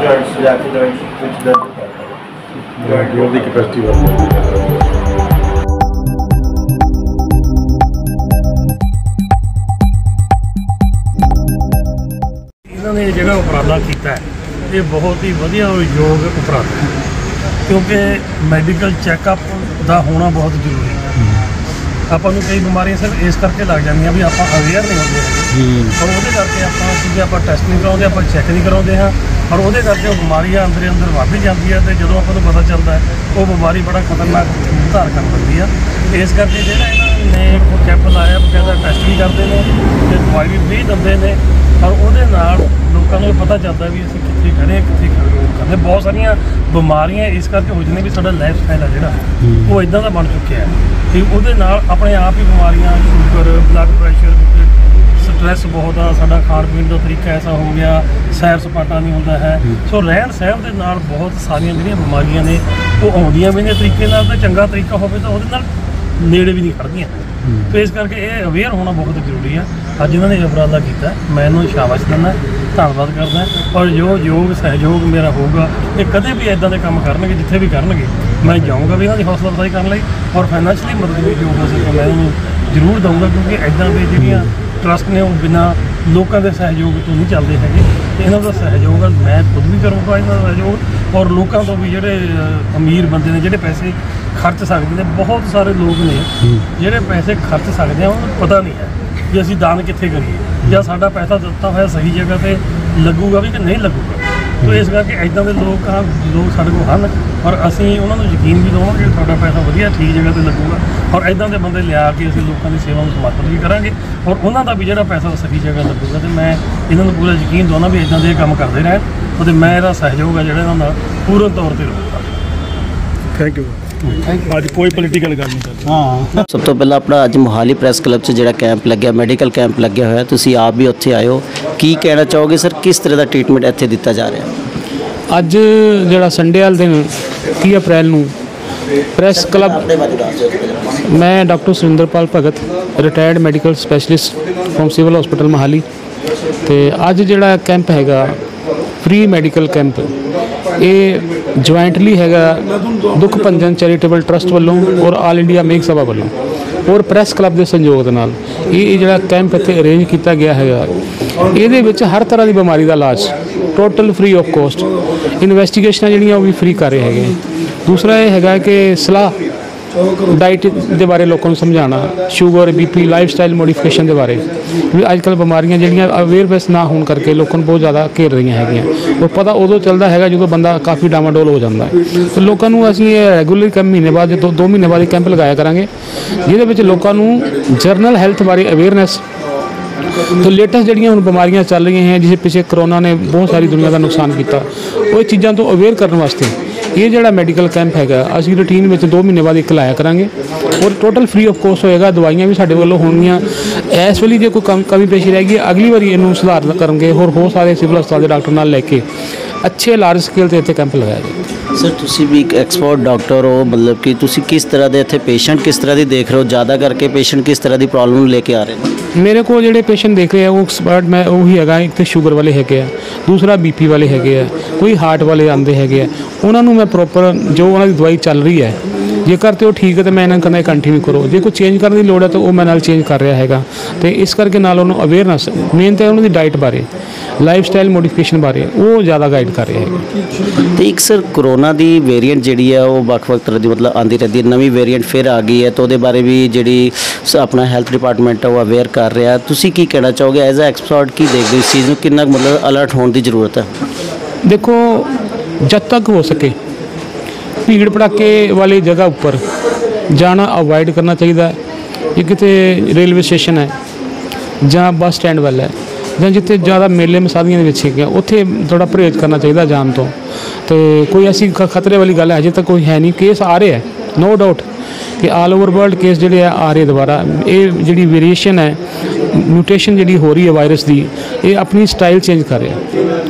Joint सजा के joint कुछ दर्द जोड़ की कैपेसिटी इन्होंने जो उपराला किया ये बहुत ही वधिया योग उपराला है, क्योंकि मैडिकल चैकअप का होना बहुत जरूरी है। ਆਪਾਂ ਨੂੰ कई बीमारियां सिर्फ इस करके लग जाएंगे भी आप अवेयर नहीं होते और वो करके आप टैसट नहीं कराते, आप चैक नहीं कराते हैं और वो करके बीमारियां अंदर अंदर वध जाती है। तो जो आपको पता चलता है वो बीमारी बड़ा खतरनाक धार कर सकती है। इस करके जो इन्होंने कैंप लाया बकायदा टैसट भी करते हैं तो दवाई भी फ्री देते हैं और वो लोगों को पता चलता है भी असं कितने खड़े कितने करते। बहुत सारिया बीमारियां इस करके हो जाने भी साਡਾ लाइफ स्टाइल है जोड़ा वो इदा का बन चुके हैं कि वो अपने आप ही बीमारियां शुगर ब्लड प्रेशर स्ट्रैस बहुत आ, साਡਾ खाण पीण का तरीका ऐसा हो गया, सैर सपाटा नहीं होता है। सो रहन सहन के नाल बहुत सारिया जो बीमारियां ने वो आउंदियां भी ने तरीके नाल, तो चंगा तरीका हो तो वो नेड़े भी नहीं खड़दियां। तो इस करके ये अवेयर होना बहुत जरूरी है। अज इन्होंने उपराला किया, मैं इन्होंने शाबाश दिना, धन्यवाद करदा और जो योग सहयोग मेरा होगा ये कदे भी इदां दे काम करनगे, जिथे भी करनगे मैं जाऊँगा भी इन्होंने हौसला अफजाई करने और फाइनैंशली मदद भी जो हो सके मैं उन्होंने जरूर दूँगा, क्योंकि इदां दे जिहड़ियां ट्रस्ट ने वो बिना लोगों के सहयोग तो नहीं चलते हैं। इन्हों का सहयोग मैं खुद भी करूँगा, इन्हों का सहयोग और लोगों को भी जोड़े अमीर बंदे ने जोड़े पैसे खर्च सकते हैं। बहुत सारे लोग ने जोड़े पैसे खर्च सकते हैं, उन्हें पता नहीं है कि असी दान कितने करिए या साडा पैसा दिता हुआ सही जगह पर लगूगा भी कि नहीं लगूगा। तो इस करके इदां दे लोग साडे कोल हन और असीं उन्हां नूं यकीन भी देवांगे कि साडा पैसा वधिया ठीक जगह पर लगूगा और इदां दे बंदे लिया के असीं लोकां दी सेवा नूं समर्पित भी करांगे और उन्हां दा भी जिहड़ा पैसा सही जगह लगूगा। तो मैं इन्हां नूं पूरा यकीन दिवाउणा भी इदां दे काम करदे रहण और मैं इहदा सहयोग है जिहड़ा इन्हां नाल पूर्ण तौर ते रहूगा। Thank you. ਅੱਜ ਕੋਈ ਪੋਲੀਟੀਕਲ ਗੱਲ ਨਹੀਂ ਕਰਦੇ। ਹਾਂ, ਸਭ ਤੋਂ ਪਹਿਲਾਂ ਆਪਣਾ ਅੱਜ ਮੋਹਾਲੀ ਪ੍ਰੈਸ ਕਲੱਬ 'ਚ ਜਿਹੜਾ ਕੈਂਪ ਲੱਗਿਆ, ਮੈਡੀਕਲ ਕੈਂਪ ਲੱਗਿਆ ਹੋਇਆ, ਤੁਸੀਂ ਆਪ ਵੀ ਉੱਥੇ ਆਏ ਹੋ, ਕੀ ਕਹਿਣਾ ਚਾਹੋਗੇ ਸਰ, ਕਿਸ ਤਰ੍ਹਾਂ ਦਾ ਟ੍ਰੀਟਮੈਂਟ ਇੱਥੇ ਦਿੱਤਾ ਜਾ ਰਿਹਾ? ਅੱਜ ਜਿਹੜਾ ਸੰਡੇ ਵਾਲੇ ਦਿਨ 30 ਅਪ੍ਰੈਲ ਨੂੰ ਪ੍ਰੈਸ ਕਲੱਬ ਮੈਂ doctor Surinderpal Bhagat retired medical specialist from civil hospital Mohali ਤੇ ਅੱਜ ਜਿਹੜਾ ਕੈਂਪ ਹੈਗਾ फ्री मैडिकल कैंप ये ज्वाइंटली हैगा दुख भंजन चैरिटेबल ट्रस्ट वालों और आल इंडिया मेघ सभा वालों और प्रैस क्लब के संयोग के नाल ये जो कैंप इत्थे अरेंज किया गया है। ये हर तरह की बीमारी का इलाज total free of cost, investigation जिहड़ियां वो भी फ्री कर रहे हैं। दूसरा ये है कि सलाह डाइट के बारे लोगों को समझाना, sugar BP lifestyle modification के बारे भी अजकल बीमारियां जिहड़ियां अवेयरनेस ना होने करके लोगों को बहुत ज़्यादा घेर रही हैं और पता उदों चलता है जो बंदा काफ़ी डामाडोल हो जाता है। तो लोगों को असीं रेगूलर कैंप महीने बाद 2 महीने बाद कैंप लगाया करांगे जिहदे लोगों को जरनल हैल्थ बारे अवेयरनेस तो लेटेस्ट जड़ियाँ हुण बीमारियां चल रही हैं जिसे पिछले कोरोना ने बहुत सारी दुनिया का नुकसान किया, वो चीज़ों तो अवेयर करने वास्ते ये जोड़ा मैडिकल कैंप है असीं रूटीन में 2 महीने बाद एक लाया करांगे और टोटल फ्री ऑफ कॉस्ट होएगा। दवाइयां भी साडे वालों होणगियां, इस वेले जो कोई कमी पेशी रहेगी अगली बार इनू सुधार करेंगे और हो सारे सिविल हस्पताल के डॉक्टर नाल लैके अच्छे लार्ज स्केल पर इत्थे कैंप लगाया जाए। सर तुसी भी एक एक्सपर्ट डॉक्टर हो, मतलब कि तुसी किस तरह के इत्थे पेशेंट किस तरह की देख रहे हो, ज़्यादा करके पेशेंट किस तरह की प्रॉब्लम लेके आ रहे हैं? मेरे को जोड़े पेशेंट देख रहे हैं वो एक्सपर्ट मैं वही है, एक तो शुगर वाले है, दूसरा BP वाले है, कोई हार्ट वाले आते हैं, उन्होंने मैं प्रॉपर जो उन्होंने दवाई चल रही है जेकर तो ठीक है तो मैं इन्हें कहना कंटिन्यू करो, जो कोई चेंज करने की लोड़ है तो वो मैं नाल चेंज कर रहा है। तो इस करके नाल उन्होंने अवेयरनेस मेन तो उन्होंने डाइट बारे लाइफ स्टाइल मोडिफिकेशन बारे वो ज़्यादा गाइड कर रहे हैं। तो एक सर कोरोना की वेरीएंट जी है वो ਵੱਖ-ਵੱਖ तरह की मतलब आती रहती है, नवी वेरीएंट फिर आ गई है, तो वो बारे भी जी अपना हैल्थ डिपार्टमेंट है वो अवेयर कर रहा है। तुसी की कहना चाहोगे एज ए एक्सपर्ट की देख रहे इस चीज़ में कितना मतलब अलर्ट होने की जरूरत है? देखो जब तक हो सके भीड़ भड़ाके वाली जगह उपर जाना अवॉइड करना चाहिए। ये कितने रेलवे स्टेशन है जहाँ बस स्टैंड वाल है ਜਾਂ जिथे ज़्यादा मेले मसादियां ਦੇ ਵਿੱਚ ਹੈਗੇ ਉੱਥੇ थोड़ा परहेज करना चाहिए जान तो कोई ऐसी खतरे वाली गल है अजे तक कोई है नहीं। केस आ रहे हैं नो डाउट कि ऑल ओवर वर्ल्ड केस जोड़े आ रहे दोबारा, ये जी वेरीएशन है म्यूटेशन जी हो रही है वायरस की, ये अपनी स्टाइल चेंज कर रहा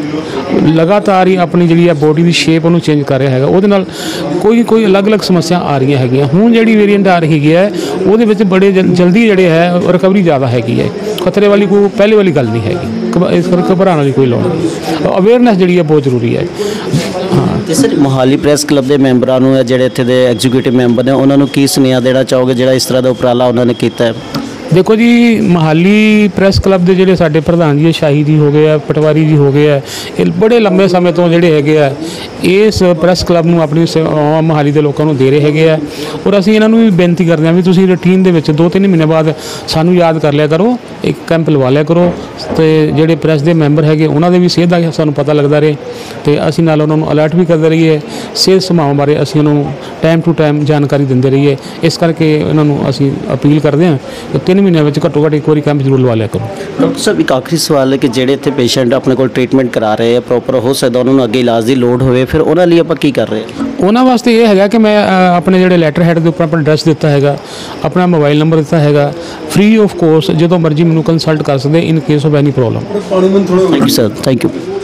है लगातार ही अपनी जी बॉडी की शेप उन्होंने चेंज कर रहा है। वो कोई अलग अलग समस्या आ रही है हूँ जी वेरीएंट आ रही है वो बड़े जल्दी जोड़े है रिकवरी ज़्यादा हैगी है, खतरे वाली कोई पहले वाली गल नहीं हैगी। ਇਸ ਕਰਕੇ ਘਬਰਾਉਣ ਵਾਲੀ ਕੋਈ ਲੋੜ ਨਹੀਂ। ਅਵੇਅਰਨੈਸ ਜਿਹੜੀ ਹੈ ਬਹੁਤ ਜ਼ਰੂਰੀ ਹੈ। ਹਾਂ, ਤੇ ਸਰ ਮੋਹਾਲੀ ਪ੍ਰੈਸ ਕਲੱਬ ਦੇ ਮੈਂਬਰਾਂ ਨੂੰ ਜਾਂ ਜਿਹੜੇ ਇੱਥੇ ਦੇ ਐਗਜ਼ੀਕਿਊਟਿਵ ਮੈਂਬਰ ਨੇ ਉਹਨਾਂ ਨੂੰ ਕੀ ਸੁਨੇਹਾ ਦੇਣਾ ਚਾਹੋਗੇ ਜਿਹੜਾ ਇਸ ਤਰ੍ਹਾਂ ਦਾ ਉਪਰਾਲਾ ਉਹਨਾਂ ਨੇ ਕੀਤਾ ਹੈ? ਦੇਖੋ ਜੀ, ਮੋਹਾਲੀ ਪ੍ਰੈਸ ਕਲੱਬ ਦੇ ਜਿਹੜੇ ਸਾਡੇ ਪ੍ਰਧਾਨ ਜੀ ਸ਼ਾਹੀ ਜੀ ਹੋ ਗਏ ਆ, ਪਟਵਾਰੀ ਜੀ ਹੋ ਗਏ ਆ, ਇਹ ਬੜੇ ਲੰਬੇ ਸਮੇਂ ਤੋਂ ਜਿਹੜੇ ਹੈਗੇ ਆ ਇਸ ਪ੍ਰੈਸ ਕਲੱਬ ਨੂੰ ਆਪਣੀ ਸੇਵਾਵਾਂ ਮੋਹਾਲੀ ਦੇ ਲੋਕਾਂ ਨੂੰ ਦੇ ਰਹੇ ਹੈਗੇ ਆ। ਔਰ ਅਸੀਂ ਇਹਨਾਂ ਨੂੰ ਵੀ ਬੇਨਤੀ ਕਰਦੇ ਹਾਂ ਵੀ ਤੁਸੀਂ ਰੂਟੀਨ ਦੇ ਵਿੱਚ 2-3 ਮਹੀਨੇ ਬਾਅਦ ਸਾਨੂੰ ਯਾਦ ਕਰ ਲਿਆ ਕਰੋ, ਇੱਕ ਕੈਂਪ ਲਵਾ ਲਿਆ ਕਰੋ, ਤੇ ਜਿਹੜੇ ਪ੍ਰੈਸ ਦੇ ਮੈਂਬਰ ਹੈਗੇ ਉਹਨਾਂ ਦੇ ਵੀ ਸਿਹਤ ਦਾ ਸਾਨੂੰ ਪਤਾ ਲੱਗਦਾ ਰਹੇ, ਤੇ ਅਸੀਂ ਨਾਲ ਉਹਨਾਂ ਨੂੰ ਅਲਰਟ ਵੀ ਕਰਦੇ ਰਹੀਏ। ਸਿਹਤ ਸੰਭਾਲ ਬਾਰੇ ਅਸੀਂ ਉਹਨਾਂ ਨੂੰ ਟਾਈਮ ਟੂ ਟਾਈਮ ਜਾਣਕਾਰੀ ਦਿੰਦੇ ਰਹੀਏ। ਇਸ ਕਰਕੇ ਇਹਨਾਂ ਨੂੰ ਅਸੀਂ ਅਪੀਲ ਕਰਦੇ ਹਾਂ ਕਿ 3 ਮਹੀਨਿਆਂ ਵਿੱਚ ਘੱਟੋ ਘੱਟ ਇੱਕ ਵਾਰੀ ਕੈਂਪ ਜ਼ਰੂਰ ਲਵਾ ਲਿਆ ਕਰੋ। ਡਾਕਟਰ ਸਾਹਿਬ, ਇੱਕ ਆਖਰੀ ਸਵਾਲ ਹੈ ਕਿ ਜਿਹੜੇ ਇੱਥੇ ਪੇਸ਼ੈਂਟ ਆਪਣੇ ਕੋਲ ਟ੍ਰੀਟਮੈਂਟ ਕਰਾ ਰਹੇ ਆ, ਪ੍ਰੋਪਰ ਹੋ ਸਕਦਾ ਉਹਨਾਂ ਨੂੰ ਅੱਗੇ ਇਲਾਜ ਦੀ ਲੋੜ ਹੋਵੇ, ਫਿਰ ਉਹਨਾਂ ਲਈ ਆਪਾਂ ਕੀ ਕਰ ਰਹੇ ਹਾਂ? ਉਹਨਾਂ ਵਾਸਤੇ ਇਹ ਹੈਗਾ ਕਿ ਮੈਂ ਆਪਣੇ ਜਿਹੜੇ ਲੈਟਰ ਹੈਡ ਦੇ ਉੱਪਰ ਆਪਣਾ ਐਡਰੈਸ ਦਿੱਤਾ ਹੈਗਾ, ਆਪਣਾ ਮੋਬਾਈਲ ਨੰਬਰ ਦਿੱਤਾ ਹੈਗਾ, ਫ੍ਰੀ ਆਫ ਕੋਸਟ ਜਦੋਂ ਮਰਜ਼ੀ ਮੈਨੂੰ ਕੰਸਲਟ ਕਰ ਸਕਦੇ in case of any problem. Thank you sir, thank you.